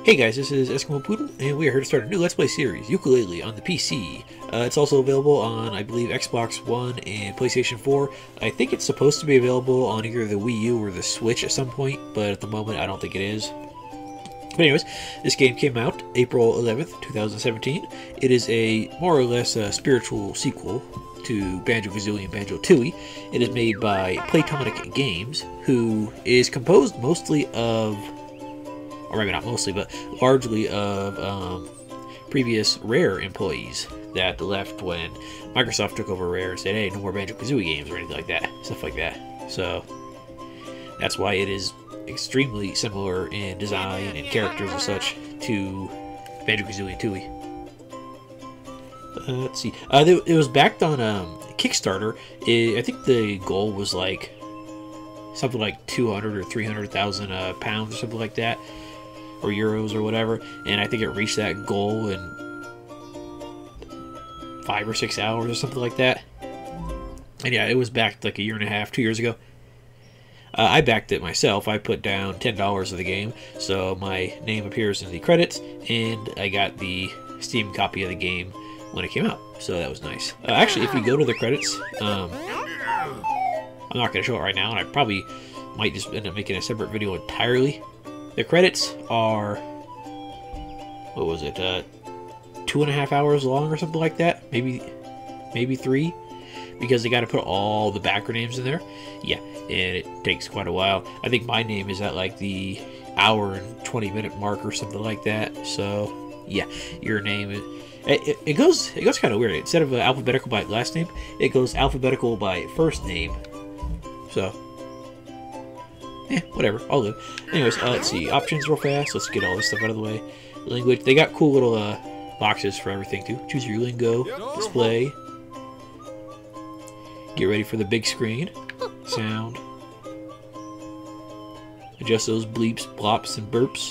Hey guys, this is Eskimo Poodle, and we are here to start a new Let's Play series, Yooka-Laylee, on the PC. It's also available on, I believe, Xbox One and PlayStation 4. I think it's supposed to be available on either the Wii U or the Switch at some point, but at the moment I don't think it is. But anyways, this game came out April 11th, 2017. It is a more or less spiritual sequel to Banjo-Kazooie and Banjo-Tooie. It is made by Playtonic Games, who is composed mostly of, or maybe not mostly, but largely of previous Rare employees that left when Microsoft took over Rare and said, hey, no more Banjo-Kazooie games or anything like that, stuff like that. So that's why it is extremely similar in design and characters and such to Banjo-Kazooie and Tooie. Let's see. It was backed on Kickstarter. I think the goal was like something like 200 or 300,000 pounds or something like that, or euros or whatever, and I think it reached that goal in 5 or 6 hours or something like that. And yeah, it was backed like a year and a half, 2 years ago. I backed it myself. I put down $10 of the game, so my name appears in the credits, and I got the Steam copy of the game when it came out, so that was nice. Actually, if you go to the credits, I'm not going to show it right now, and I probably might just end up making a separate video entirely. The credits are, what was it, 2.5 hours long or something like that, maybe 3, because they got to put all the backer names in there. Yeah, and it takes quite a while. I think my name is at like the hour and 20-minute mark or something like that. So yeah, your name is, it goes kind of weird. Instead of alphabetical by last name, it goes alphabetical by first name. So yeah, whatever, I'll live. Anyways, let's see, options real fast. Let's get all this stuff out of the way. Language, they got cool little boxes for everything too. Choose your lingo, display. Get ready for the big screen. Sound. Adjust those bleeps, blops, and burps.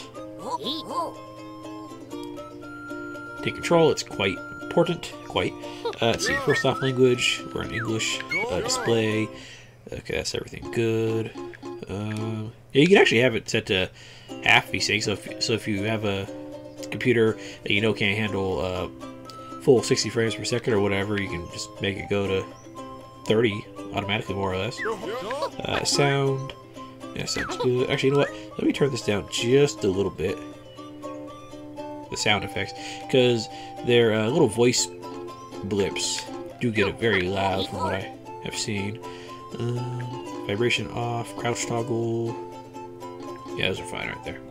Take control, it's quite important. Quite. Let's see, first off, language. We're in English. Display. Okay, that's everything good. Yeah, you can actually have it set to half VSync, so if you have a computer that you know can't handle full 60 frames per second or whatever, you can just make it go to 30 automatically, more or less. Sound. Yeah, sounds good. Actually, you know what? Let me turn this down just a little bit. The sound effects, because their little voice blips do get it very loud from what I have seen. Vibration off, crouch toggle. Yeah, those are fine right there.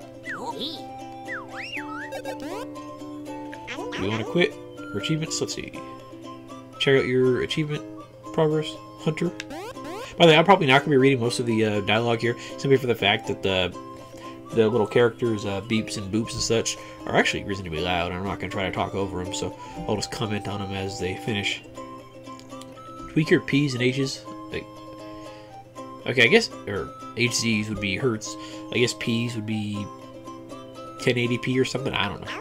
Do we want to quit? For achievements? Let's see. Check out your achievement progress, Hunter. By the way, I'm probably not going to be reading most of the dialogue here, simply for the fact that the little characters' beeps and boops and such are actually reasonably loud, and I'm not going to try to talk over them, so I'll just comment on them as they finish. Tweak your P's and H's. Like, okay, I guess, or HZs would be hertz. I guess P's would be 1080p or something. I don't know.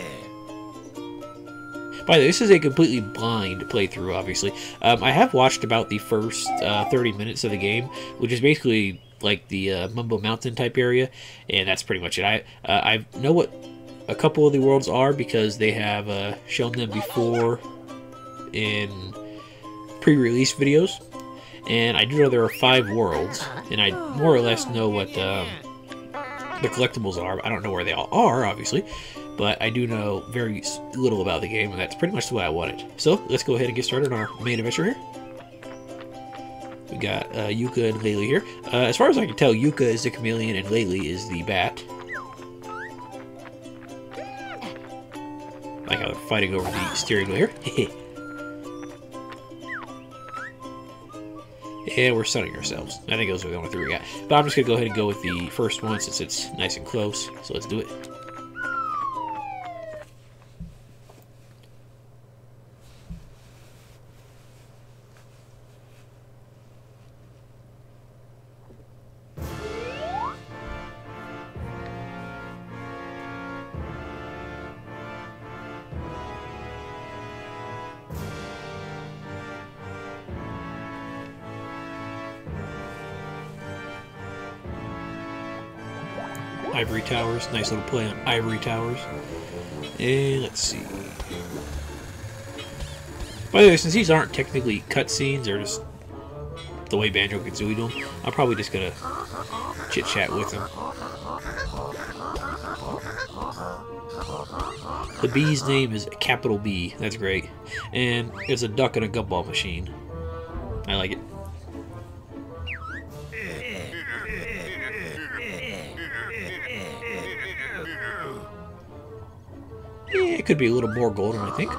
By the way, this is a completely blind playthrough, obviously. I have watched about the first 30 minutes of the game, which is basically like the Mumbo Mountain type area, and that's pretty much it. I know what a couple of the worlds are because they have shown them before in pre-release videos, and I do know there are 5 worlds, and I more or less know what the collectibles are. I don't know where they all are, obviously, but I do know very little about the game, and that's pretty much the way I want it. So let's go ahead and get started on our main adventure here. We got Yooka and Laylee here. As far as I can tell, Yooka is the chameleon and Laylee is the bat. Like how they're fighting over the steering wheel here. And we're sunning ourselves. I think those are the only 3 we got. But I'm just going to go ahead and go with the first one since it's nice and close. So let's do it. Ivory Towers. Nice little play on Ivory Towers. And let's see. By the way, since these aren't technically cutscenes, they're just the way Banjo-Kazooie do them, I'm probably just gonna chit-chat with them. The bee's name is capital B. That's great. And it's a duck and a gumball machine. I like it. Yeah, it could be a little more golden, I think.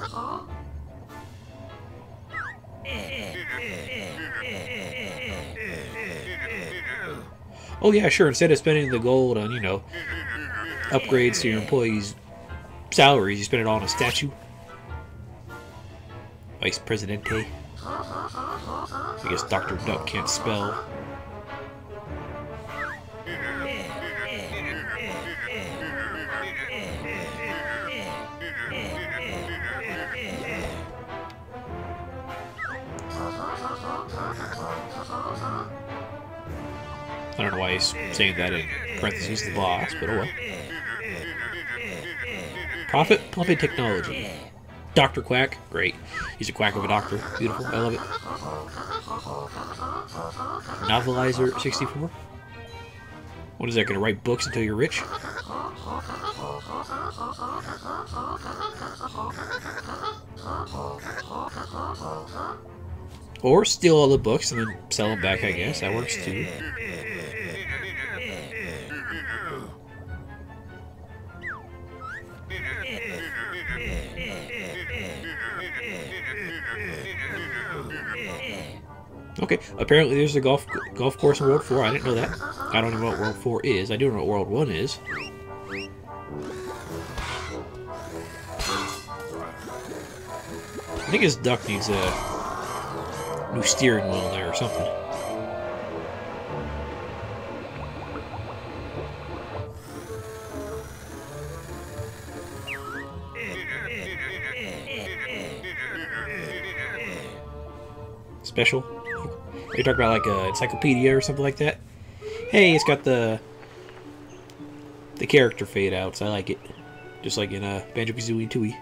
Oh yeah, sure. Instead of spending the gold on, you know, upgrades to your employees' salaries, you spend it all on a statue. Vice Presidente. I guess Dr. Duck can't spell. I don't know why he's saying that in parentheses, the boss, but oh well. Profit Pumping Technology. Dr. Quack, great. He's a quack of a doctor. Beautiful, I love it. Novelizer 64. What is that, gonna write books until you're rich? Or steal all the books and then sell them back, I guess. That works too. Okay, apparently there's a golf course in World 4. I didn't know that. I don't know what World 4 is. I do know what World 1 is. I think his duck needs a new steering wheel there or something. Special? You're talking about like a encyclopedia or something like that? Hey, it's got the character fade outs. I like it. Just like in Banjo-Kazooie and Tooie.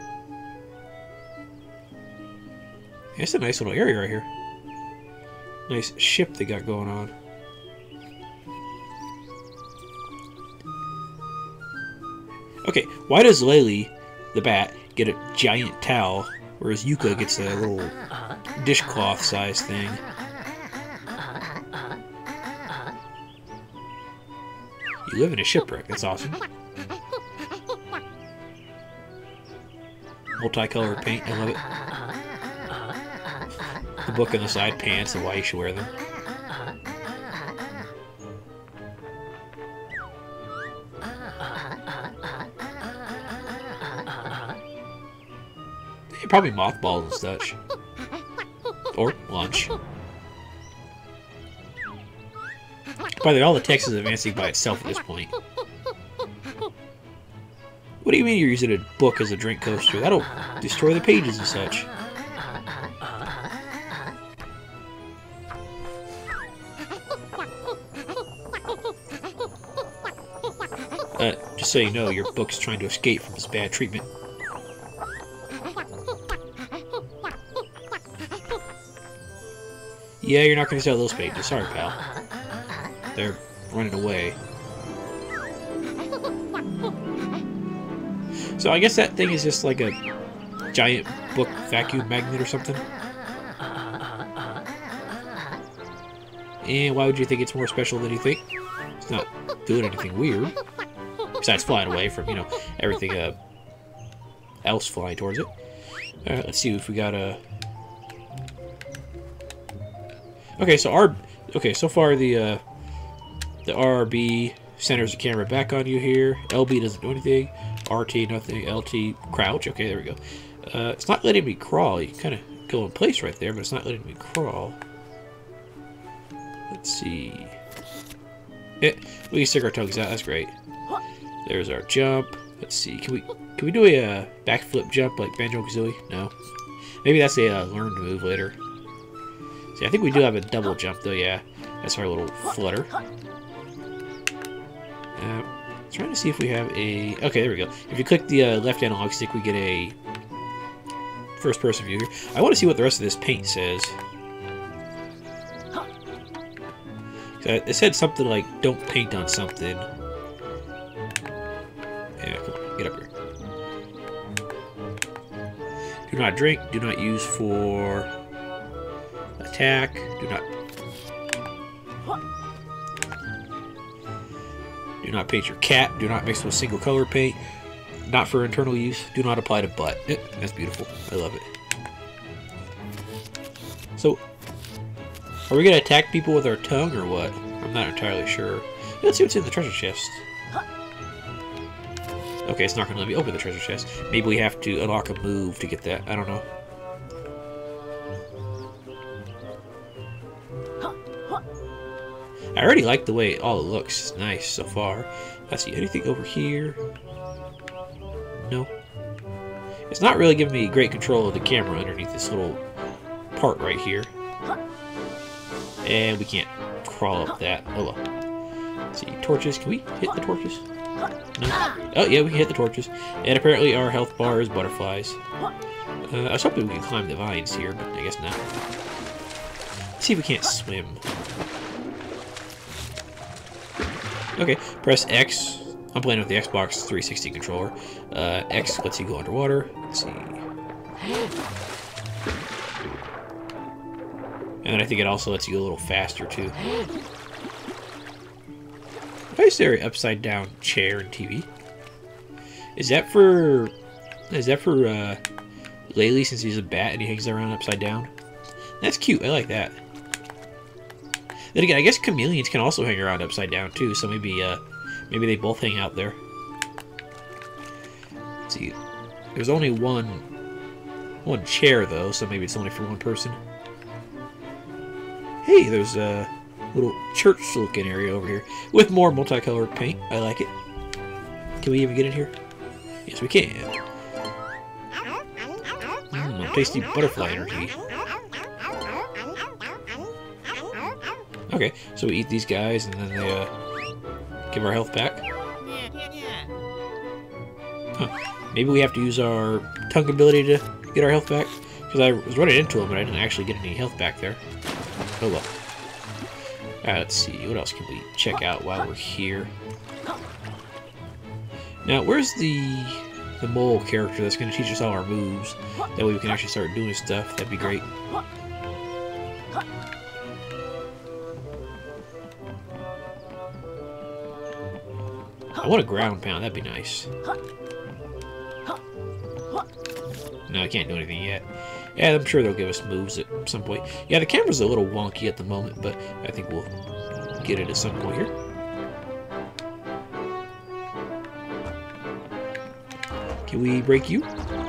Yeah, it's a nice little area right here. Nice ship they got going on. Okay, why does Laylee, the bat, get a giant towel, whereas Yooka gets a little dishcloth size thing? You live in a shipwreck, that's awesome. Multicolored paint, I love it. The book on the side pants and why you should wear them. Probably mothballs and such. Or lunch. By the way, all the text is advancing by itself at this point. What do you mean you're using a book as a drink coaster? That'll destroy the pages and such. Just so you know, your book's trying to escape from this bad treatment. Yeah, you're not going to sell those pages. Sorry, pal. They're running away. So I guess that thing is just like a giant book vacuum magnet or something. And why would you think it's more special than you think? It's not doing anything weird. Besides flying away from, you know, everything else flying towards it. Alright, let's see if we got a... Okay, so so far the RRB centers the camera back on you here. LB doesn't do anything. RT nothing. LT crouch. Okay, there we go. It's not letting me crawl. You can kind of go in place right there, but it's not letting me crawl. Let's see. We can stick our tongues out. That's great. There's our jump. Let's see. Can we do a backflip jump like Banjo-Kazooie? No. Maybe that's a learned move later. See, I think we do have a double jump though. Yeah, that's our little flutter. Trying to see if we have a... Okay, there we go. If you click the left analog stick, we get a first-person view here. I want to see what the rest of this paint says. It said something like, don't paint on something. Yeah, come on, get up here. Do not drink, do not use for attack, do not paint your cat, do not mix with single color paint, not for internal use, do not apply to butt. That's beautiful. I love it. So, are we going to attack people with our tongue or what? I'm not entirely sure. Let's see what's in the treasure chest. Okay, it's not going to let me open the treasure chest. Maybe we have to unlock a move to get that. I don't know. I already like the way it all looks. It's nice so far. Let's see, anything over here? No. It's not really giving me great control of the camera underneath this little part right here. And we can't crawl up that. Oh well. Let's see, torches. Can we hit the torches? No. Oh yeah, we can hit the torches. And apparently our health bar is butterflies. I was hoping we could climb the vines here, but I guess not. Let's see if we can't swim. Okay, press X. I'm playing with the Xbox 360 controller. X lets you go underwater. Let's see. And then I think it also lets you go a little faster too. Why is there an upside down chair and TV? Is that for Laylee, since he's a bat and he hangs around upside down? That's cute. I like that. Then again, I guess chameleons can also hang around upside down too, so maybe they both hang out there. Let's see. There's only one chair though, so maybe it's only for one person. Hey, there's a little church-looking area over here with more multicolored paint. I like it. Can we even get in here? Yes, we can. Tasty butterfly energy. Okay, so we eat these guys and then they give our health back. Huh. Maybe we have to use our tongue ability to get our health back? Because I was running into them, but I didn't actually get any health back there. Oh well. Alright, let's see. What else can we check out while we're here? Now, where's the mole character that's going to teach us all our moves? That way we can actually start doing stuff. That'd be great. I want a ground pound. That'd be nice. No, I can't do anything yet. Yeah, I'm sure they'll give us moves at some point. Yeah, the camera's a little wonky at the moment, but I think we'll get it at some point here. Can we break you?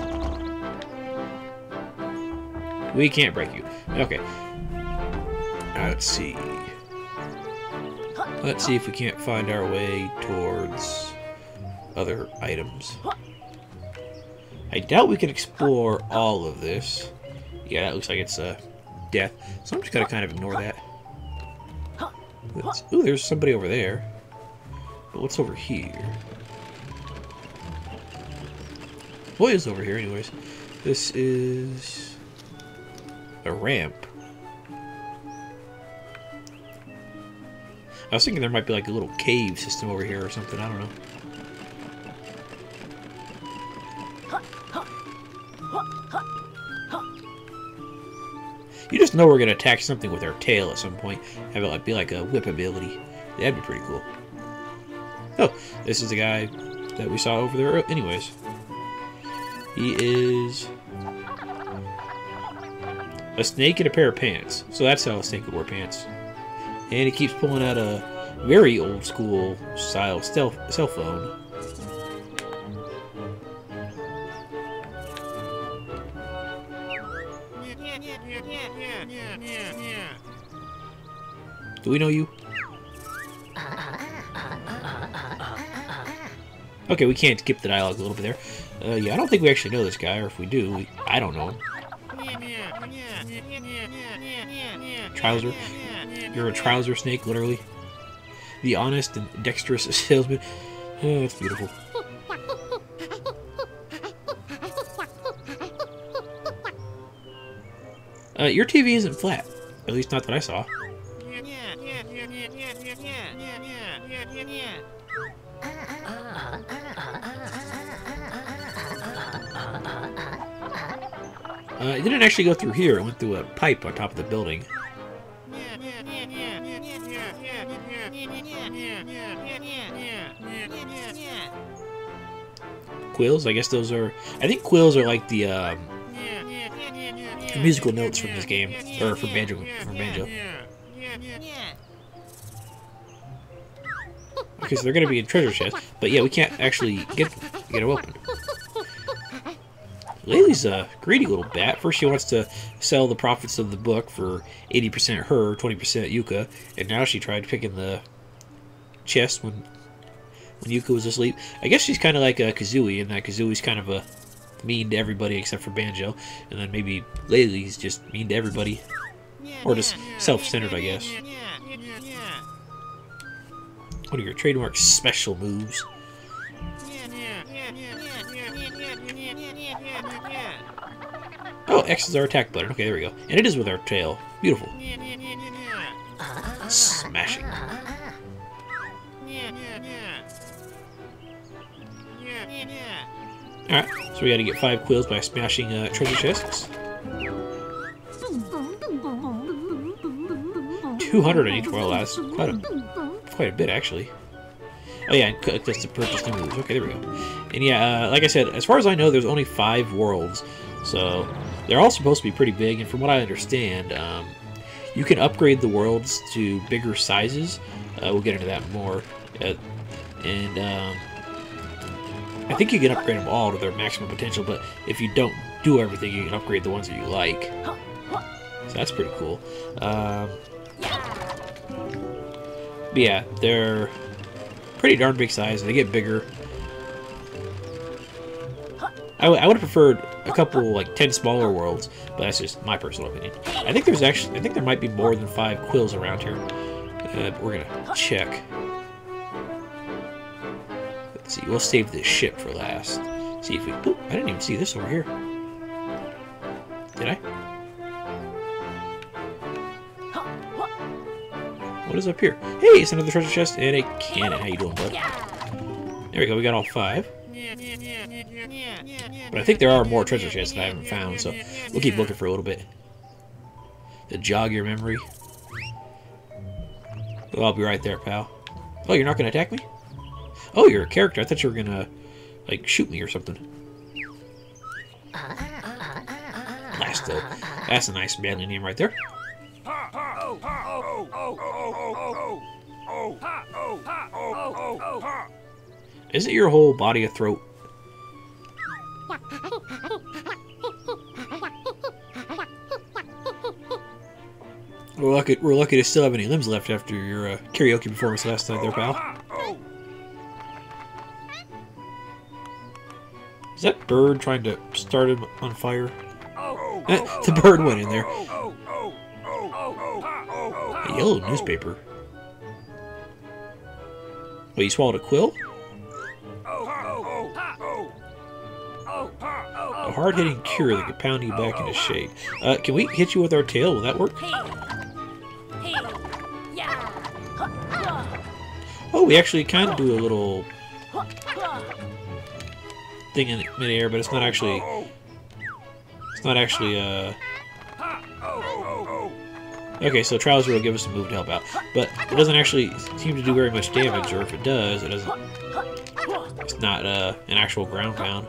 We can't break you. Okay. Let's see. Let's see if we can't find our way towards other items. I doubt we can explore all of this. Yeah, that looks like it's death. So I'm just gonna kind of ignore that. Ooh, there's somebody over there. But what's over here? What is over here, anyways? This is a ramp. I was thinking there might be like a little cave system over here or something. I don't know. You just know we're going to attack something with our tail at some point. Have it like, be like a whip ability. That'd be pretty cool. Oh, this is the guy that we saw over there. Anyways. He is a snake in a pair of pants. So that's how a snake would wear pants. And he keeps pulling out a very old school style cell phone. Do we know you? Okay, we can't skip the dialogue a little bit there. Yeah, I don't think we actually know this guy, or if we do, I don't know him. Trouser? You're a trouser snake, literally. The honest and dexterous salesman. Oh, it's beautiful. Your TV isn't flat. At least not that I saw. It didn't actually go through here. It went through a pipe on top of the building. Quills? I guess those are... I think quills are like the musical notes from this game. Or from Banjo. Okay, so they're going to be in treasure chests. But yeah, we can't actually get them open. Laylee's a greedy little bat. First she wants to sell the profits of the book for 80% her, 20% Yooka. And now she tried picking the chest when Yooka was asleep. I guess she's kind of like a Kazooie, in that Kazooie's kind of a mean to everybody except for Banjo. And then maybe Laylee's just mean to everybody. Or just self-centered, I guess. What are your trademark special moves? Oh, X is our attack button. Okay, there we go. And it is with our tail. Beautiful. Smashing. Alright, so we gotta get 5 quills by smashing treasure chests. 200 on each world. That's quite a bit, actually. Oh yeah, and click this to purchase new moves. Okay, there we go. And yeah, like I said, as far as I know, there's only 5 worlds. So they're all supposed to be pretty big, and from what I understand, you can upgrade the worlds to bigger sizes. We'll get into that more. I think you can upgrade them all to their maximum potential, but if you don't do everything, you can upgrade the ones that you like. So that's pretty cool. But yeah, they're pretty darn big size. They get bigger. I would have preferred a couple, like 10 smaller worlds, but that's just my personal opinion. I think there might be more than 5 quills around here. We're gonna check. Let's see. We'll save this ship for last. See if we. Oop, I didn't even see this over here. Did I? What is up here? Hey, it's another treasure chest and a cannon. How you doing, bud? There we go. We got all 5. But I think there are more treasure chests that I haven't found, so we'll keep looking for a little bit. To jog your memory. Well, I'll be right there, pal. Oh, you're not going to attack me? Oh, you're a character. I thought you were going to, like, shoot me or something. Blasto. That's a nice manly name right there. Is it your whole body a throat? We're lucky to still have any limbs left after your karaoke performance last night there, pal. Is that bird trying to start him on fire? The bird went in there. A yellow newspaper. Wait, you swallowed a quill? A hard-hitting cure that could pound you back into shape. Can we hit you with our tail? Will that work? Oh, we actually can do a little thing in midair, but it's not actually. Okay, so Trials will give us a move to help out, but it doesn't actually seem to do very much damage, or if it does, it doesn't. It's not an actual ground pound.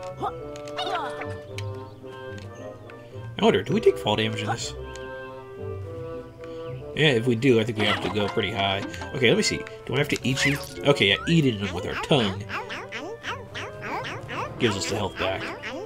I wonder, do we take fall damage in this? Yeah, if we do, I think we have to go pretty high. Okay, let me see. Do I have to eat you? Okay, yeah, eating them with our tongue gives us the health back.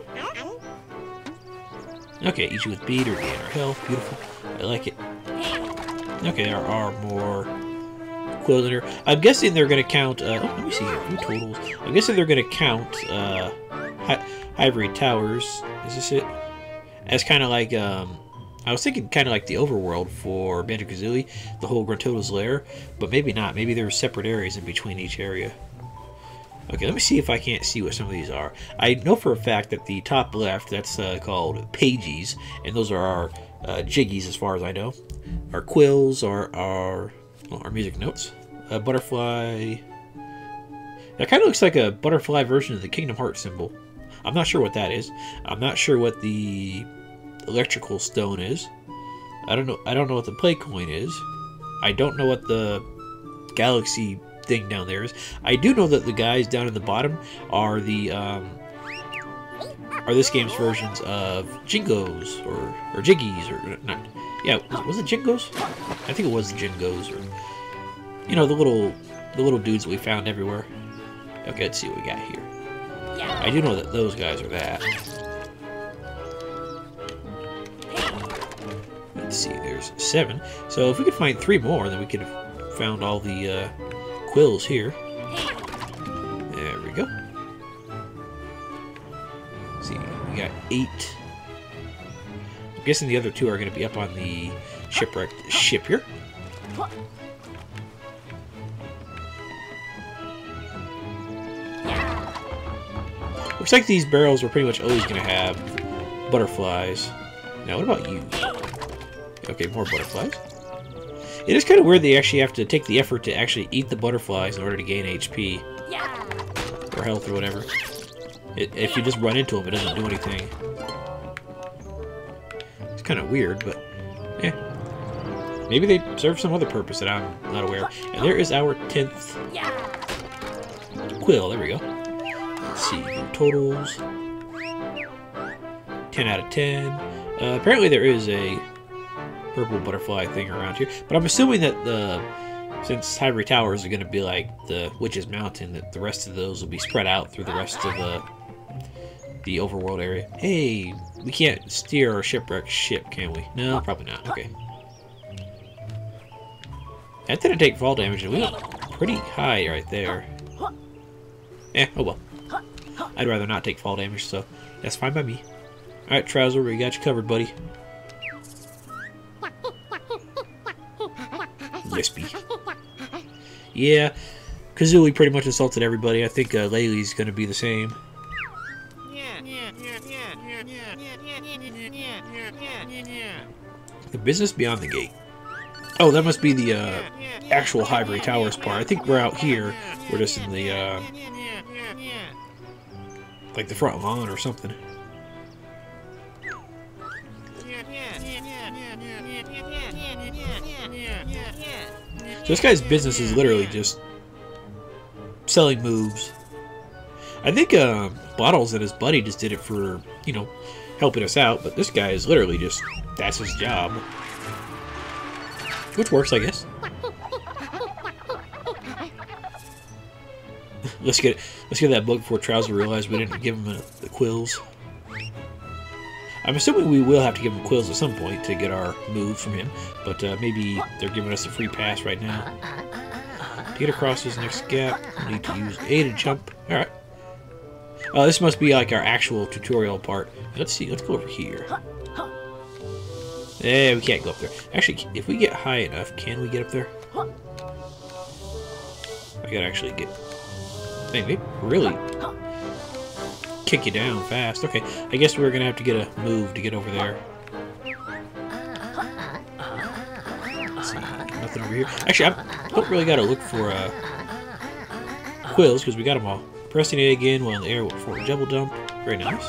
Okay, eat you with bead or gain our health. Beautiful. I like it. Okay, there are more quills in here. I'm guessing they're going to count... let me see here. View totals. I'm guessing they're going to count Ivory Towers. Is this it? As kind of like... I I was thinking kind of like the overworld for Banjo-Kazooie, the whole Gruntilda's lair, but maybe not. Maybe there's separate areas in between each area. Okay, let me see if I can't see what some of these are. I know for a fact that the top left, that's called Pages, and those are our Jiggies as far as I know. Our Quills are our music notes. Butterfly. That kind of looks like a butterfly version of the Kingdom Hearts symbol. I'm not sure what that is. I'm not sure what the electrical stone is. I don't know what the play coin is. I don't know what the galaxy thing down there is. I do know that the guys down at the bottom are the are this game's versions of Jingos or Jiggies or not. Yeah, was it Jingos? I think it was the Jingos, or you know, the little dudes that we found everywhere. Okay, let's see what we got here. I do know that those guys are that. Let's see, there's 7. So if we could find 3 more, then we could have found all the Quills here. There we go. Let's see, we got 8. I'm guessing the other 2 are going to be up on the shipwrecked ship here. Looks like these barrels are pretty much always going to have butterflies. Now, what about you? Okay, more butterflies. It is kind of weird they actually have to take the effort to actually eat the butterflies in order to gain HP. Or health or whatever. If you just run into them, it doesn't do anything. It's kind of weird, but yeah. Maybe they serve some other purpose that I'm not aware of. And there is our 10th Quill. There we go. Let's see, totals. 10 out of 10. Apparently there is a purple butterfly thing around here, but I'm assuming that since Ivory Towers are going to be like the Witch's Mountain, that the rest of those will be spread out through the rest of the overworld area. Hey, we can't steer our shipwrecked ship, can we? No, probably not. Okay. That didn't take fall damage, and we went pretty high right there. Oh well. I'd rather not take fall damage, so that's fine by me. Alright, Trouser, we got you covered, buddy. Lispy. Yeah, Kazooie pretty much insulted everybody. I think Laylee's gonna be the same. The business beyond the gate. Oh, that must be the actual Ivory Towers part. I think we're out here. We're just in the like the front lawn or something. So this guy's business is literally just selling moves. I think Bottles and his buddy just did it for, you know, helping us out, but this guy is literally just, that's his job. Which works, I guess. Let's get that book before Trouser realized we didn't give him the Quills. I'm assuming we will have to give him Quills at some point to get our moves from him, but maybe they're giving us a free pass right now. To get across this next gap, we need to use A to jump. Alright. Oh, this must be like our actual tutorial part. Let's see, let's go over here. Eh, we can't go up there. Actually, if we get high enough, can we get up there? I gotta actually get... Dang, they really kick you down fast. Okay, I guess we're gonna have to get a move to get over there. Let's see, nothing over here. Actually, I don't really gotta look for Quills, because we got them all. Pressing A again while in the air for a double jump. Very nice.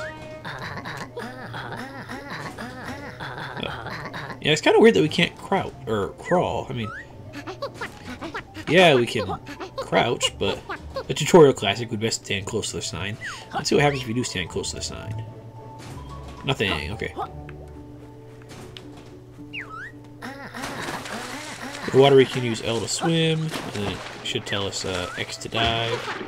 Yeah, it's kind of weird that we can't crawl. I mean, yeah, we can crouch, but a tutorial classic would best stand close to the sign. Let's see what happens if you do stand close to the sign. Nothing. Okay. The water, we can use L to swim, and then it should tell us X to dive.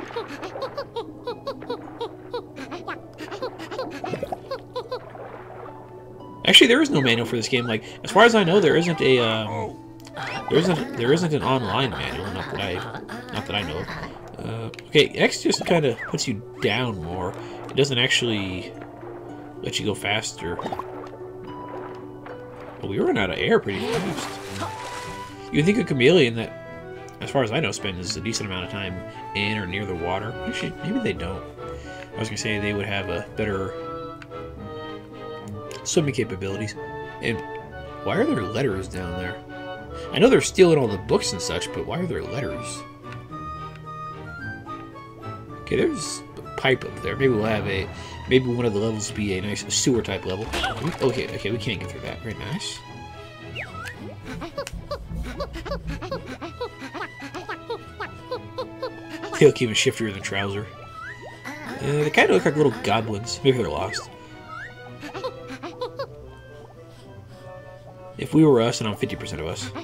Actually, there is no manual for this game. Like, as far as I know, there isn't a there isn't an online manual. Not that I know of. Okay, X just kind of puts you down more. It doesn't actually let you go faster. Well, we run out of air pretty fast. You'd think a chameleon that, as far as I know, spends a decent amount of time in or near the water. Actually, maybe they don't. I was going to say they would have a better swimming capabilities. And why are there letters down there? I know they're stealing all the books and such, but why are there letters? Okay, there's a pipe up there. Maybe we'll have a... Maybe one of the levels will be a nice sewer type level. Okay, we can't get through that. Very nice. They look even shiftier than Trouser. They kind of look like little goblins. Maybe they're lost. If we were us, and I'm 50% of us.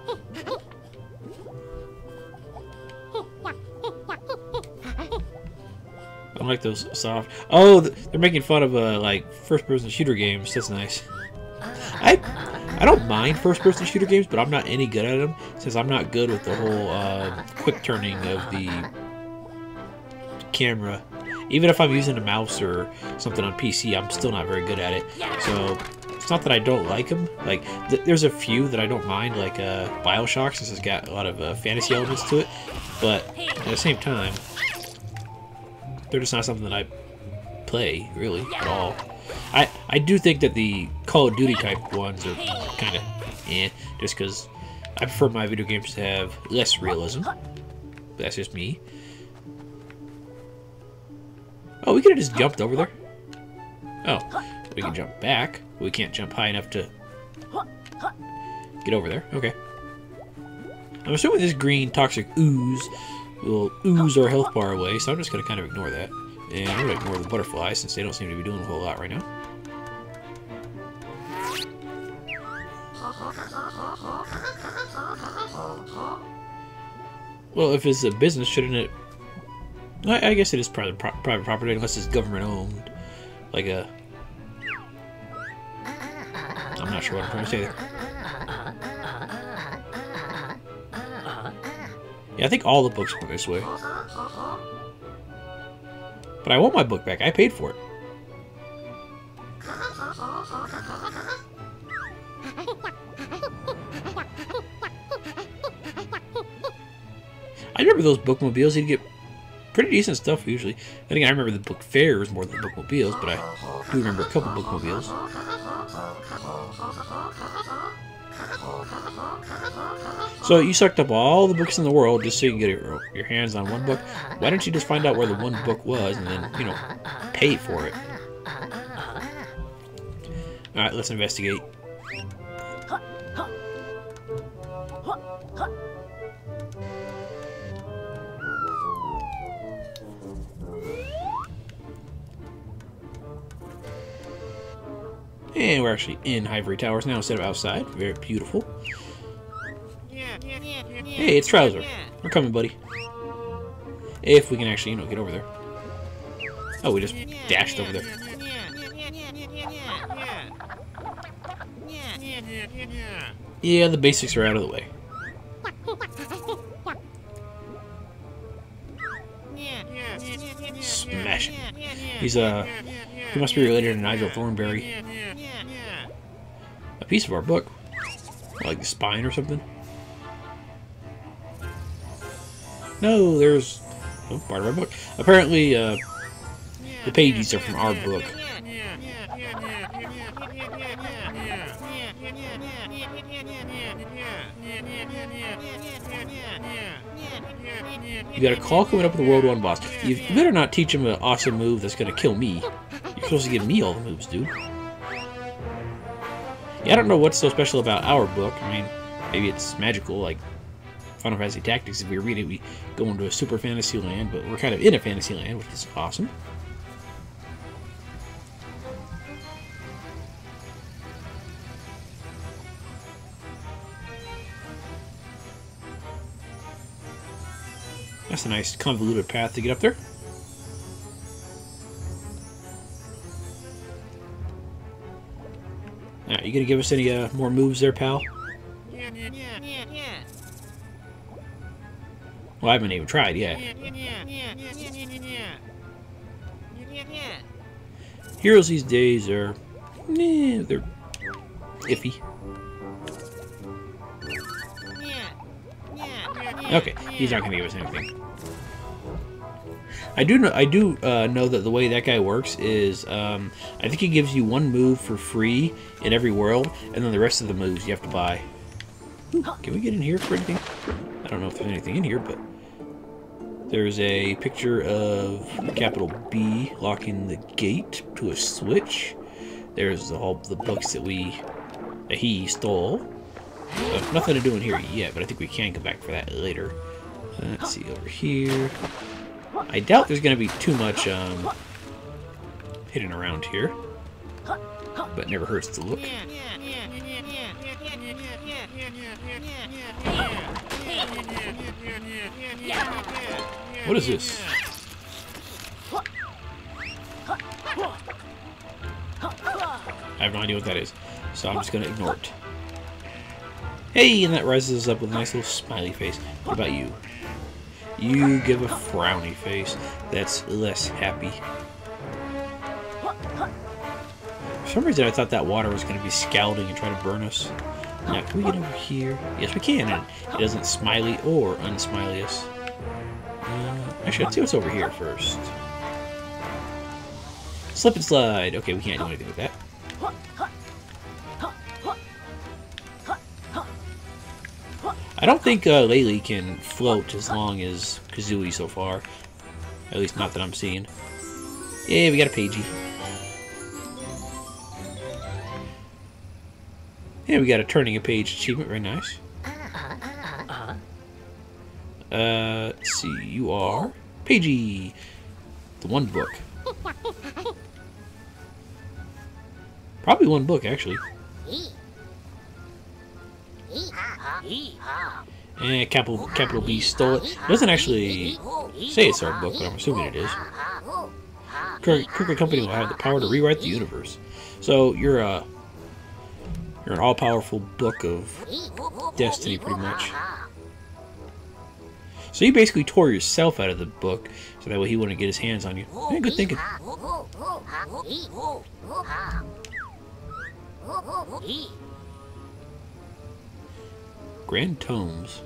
I don't like those soft... Oh, they're making fun of, like, first-person shooter games. That's nice. I don't mind first-person shooter games, but I'm not any good at them, since I'm not good with the whole, quick turning of the camera. Even if I'm using a mouse or something on PC, I'm still not very good at it. So, it's not that I don't like them. Like, there's a few that I don't mind, like, Bioshock, since it's got a lot of, fantasy elements to it. But, at the same time... They're just not something that I play, really, at all. I do think that the Call of Duty type ones are kind of just because I prefer my video games to have less realism. But that's just me. Oh, we could have just jumped over there. Oh, we can jump back. We can't jump high enough to get over there. Okay. I'm assuming this green toxic ooze will ooze our health bar away, so I'm just going to kind of ignore that. And I'm going to ignore the butterflies, since they don't seem to be doing a whole lot right now. Well, if it's a business, shouldn't it... I guess it is private property, unless it's government owned. Like a... I'm not sure what I'm trying to say there. Yeah, I think all the books go this way. But I want my book back. I paid for it. I remember those bookmobiles. You'd get pretty decent stuff usually. I think I remember the book fairs more than the bookmobiles, but I do remember a couple bookmobiles. So you sucked up all the books in the world just so you can get your hands on one book. Why don't you just find out where the one book was and then, you know, pay for it? Alright, let's investigate. And we're actually in Ivory Towers now instead of outside. Very beautiful. Hey, it's Trouser. We're coming, buddy. If we can actually, you know, get over there. Oh, we just dashed over there. Yeah, the basics are out of the way. Smash it. He must be related to Nigel Thornberry. A piece of our book. Like the spine or something. No, there's... Oh, part of our book. Apparently, the pages are from our book. You got a call coming up with the World 1 boss. You better not teach him an awesome move that's gonna kill me. You're supposed to give me all the moves, dude. Yeah, I don't know what's so special about our book. I mean, maybe it's magical, like Final Fantasy Tactics. If we read it, we go into a super fantasy land, but we're kind of in a fantasy land, which is awesome. That's a nice convoluted path to get up there. Alright, you gonna give us any more moves there, pal? Well, I haven't even tried yet. Heroes these days are... they're iffy. Okay, he's not gonna give us anything. I do know that the way that guy works is I think he gives you one move for free in every world, and then the rest of the moves you have to buy. Ooh, can we get in here for anything? I don't know if there's anything in here, but there's a picture of capital B locking the gate to a switch. There's all the books that he stole. So nothing to do in here yet, but I think we can come back for that later. Let's see over here. I doubt there's going to be too much hidden around here, but it never hurts to look. What is this? I have no idea what that is, so I'm just going to ignore it. Hey, and that rises us up with a nice little smiley face. What about you? You give a frowny face. That's less happy. For some reason I thought that water was going to be scalding and try to burn us. Now, can we get over here? Yes, we can, and it doesn't smiley or unsmiley us. Actually, let's see what's over here first. Slip and slide. Okay, we can't do anything with that. I don't think Laylee can float as long as Kazooie so far. At least not that I'm seeing. Yeah, we got a pagey. Yeah, we got a turning a page achievement. Very nice. Let's see. You are Pagey. The one book. Probably one book, actually. And capital B stole it. It doesn't actually say it's our book, but I'm assuming it is. Crooked Company will have the power to rewrite the universe. So you're an all-powerful book of destiny, pretty much. So you basically tore yourself out of the book, so that way he wouldn't get his hands on you. Yeah, good thinking. Grand Tomes.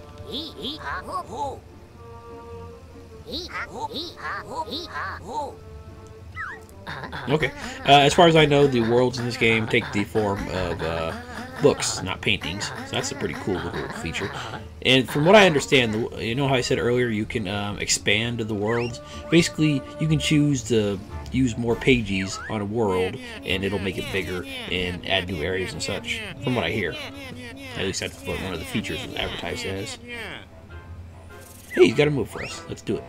Okay. As far as I know, the worlds in this game take the form of books, not paintings. So that's a pretty cool little feature. And from what I understand, you know how I said earlier you can expand the worlds? Basically, you can choose to use more pages on a world, and it'll make it bigger and add new areas and such, from what I hear. At least that's what one of the features is advertised as. Hey, he's got a move for us. Let's do it.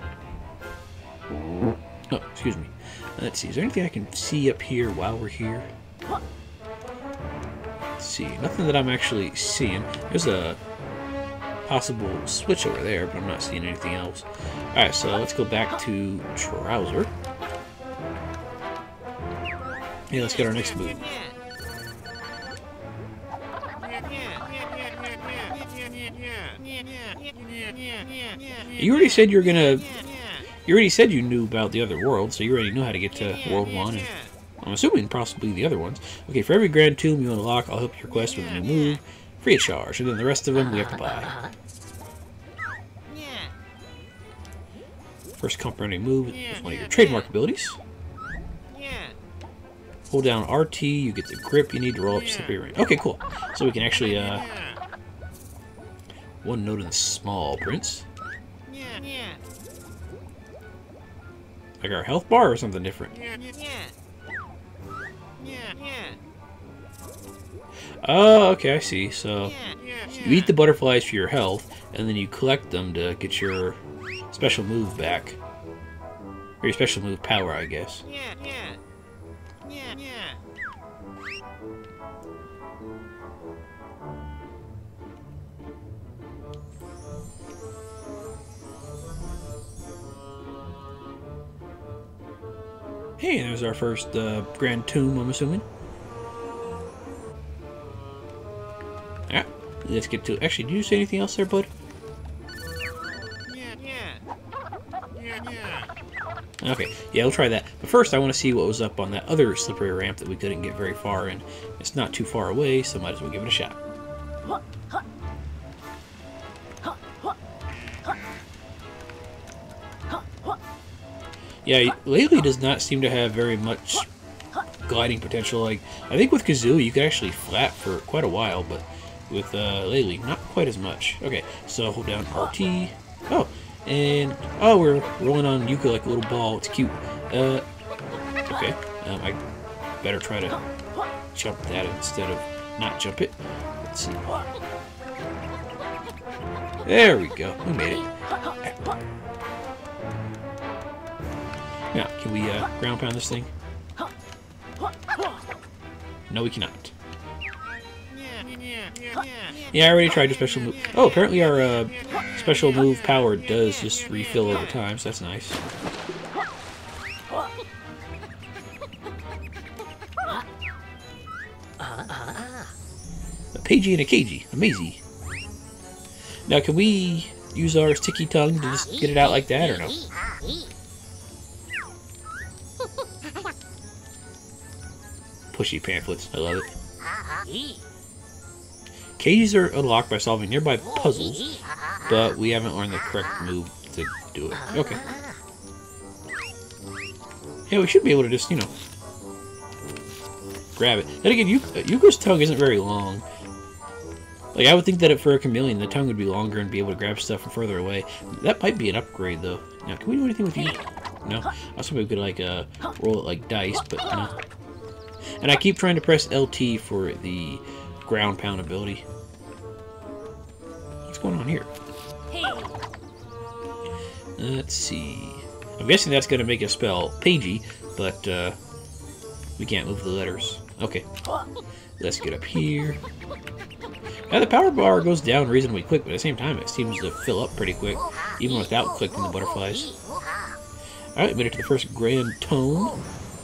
Oh, excuse me. Let's see. Is there anything I can see up here while we're here? Let's see. Nothing that I'm actually seeing. There's a possible switch over there, but I'm not seeing anything else. Alright, so let's go back to Trouser. Hey, let's get our next move. You already said you're gonna... You already said you knew about the other world, so you already know how to get to World 1, and I'm assuming possibly the other ones. Okay, for every Grand Tomb you unlock, I'll help your quest with a new move, free of charge, and then the rest of them we have to buy. First comprehending move is one of your trademark abilities. Hold down RT, you get the grip you need to roll up slippery ring. Okay, cool. So we can actually, one note in the small prints. Like our health bar or something different? Oh, okay, I see. So, you eat the butterflies for your health, and then you collect them to get your special move back. Or your special move power, I guess. Hey, there's our first Grand Tomb, I'm assuming. Yeah, let's get to it. Actually, did you say anything else there, bud? Okay, yeah, we'll try that. But first, I want to see what was up on that other slippery ramp that we couldn't get very far in. It's not too far away, so might as well give it a shot. Yeah, Laylee does not seem to have very much gliding potential. Like, I think with Kazoo, you could actually flat for quite a while, but with Laylee, not quite as much. Okay, so hold down RT. Oh, and oh, we're rolling on Yooka like a little ball. It's cute. Okay, I better try to jump that instead of not jump it. Let's see. There we go. We made it. Now, can we ground pound this thing? No, we cannot. Yeah, I already tried a special move. Oh, apparently our special move power does just refill over time, so that's nice. A Pagey and a Cagey. Amazing. Now, can we use our sticky tongue to just get it out like that, or no? Pushy pamphlets. I love it. Cages are unlocked by solving nearby puzzles, but we haven't learned the correct move to do it. Okay. Yeah, we should be able to just, you know, grab it. Then again, Yuka's tongue isn't very long. Like, I would think that for a chameleon, the tongue would be longer and be able to grab stuff from further away. That might be an upgrade, though. Now, can we do anything with you? No? I was hoping we could, like, roll it like dice, but no. And I keep trying to press LT for the ground pound ability. What's going on here? Let's see. I'm guessing that's going to make us spell Pagey, but we can't move the letters. Okay. Let's get up here. Now the power bar goes down reasonably quick, but at the same time it seems to fill up pretty quick, even without clicking the butterflies. Alright, made it to the first grand tome.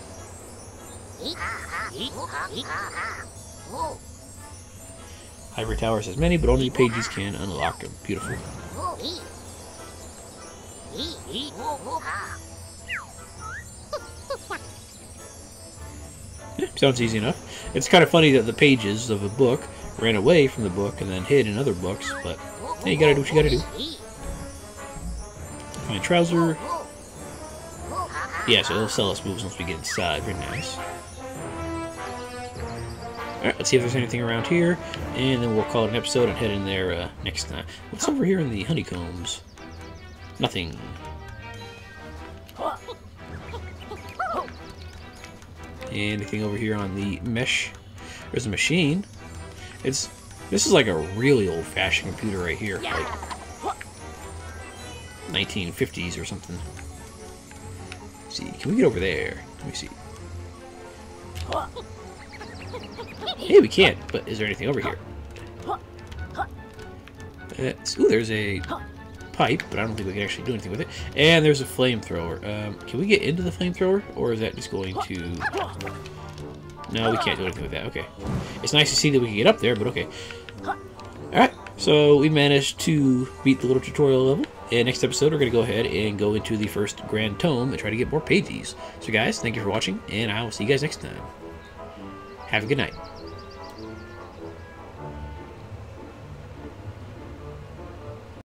Ivory Tower says many, but only pages can unlock them. Beautiful. Yeah, sounds easy enough. It's kind of funny that the pages of a book ran away from the book and then hid in other books, but hey, you gotta do what you gotta do. Find trouser. Yeah, so it'll sell us moves once we get inside. Very nice. Alright, let's see if there's anything around here, and then we'll call it an episode and head in there next time. What's over here in the honeycombs? Nothing. Anything over here on the mesh? There's a machine. This is like a really old-fashioned computer right here, like 1950s or something. Let's see, can we get over there? Let me see. Hey, we can't, but is there anything over here? Ooh, there's a pipe, but I don't think we can actually do anything with it. And there's a flamethrower. Can we get into the flamethrower, or is that just going to... No, we can't do anything with that. Okay. It's nice to see that we can get up there, but okay. Alright, so we managed to beat the little tutorial level. And next episode, we're going to go ahead and go into the first Grand Tome and try to get more pages. So guys, thank you for watching, and I will see you guys next time. Have a good night.